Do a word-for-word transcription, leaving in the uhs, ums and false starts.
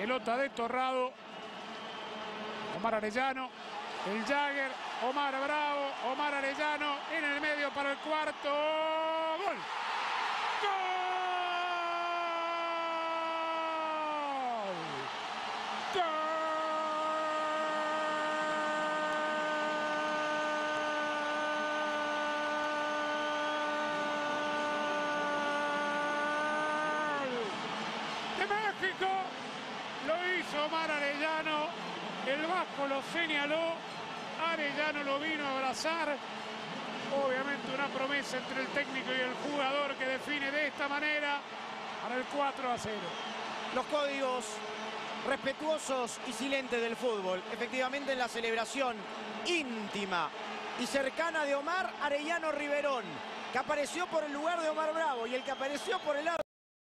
Pelota de Torrado. Omar Arellano. El Jagger. Omar Bravo. Omar Arellano. En el medio para el cuarto. ¡Gol! ¡Gol! México, lo hizo Omar Arellano, el vasco lo señaló, Arellano lo vino a abrazar, obviamente una promesa entre el técnico y el jugador que define de esta manera para el cuatro a cero. Los códigos respetuosos y silentes del fútbol, efectivamente en la celebración íntima y cercana de Omar Arellano Riverón, que apareció por el lugar de Omar Bravo y el que apareció por el lado